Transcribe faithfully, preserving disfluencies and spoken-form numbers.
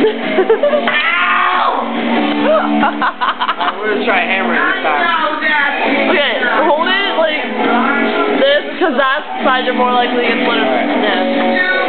We're gonna try hammering this time. Okay, hold it like this, because that side you're more likely to get splintered.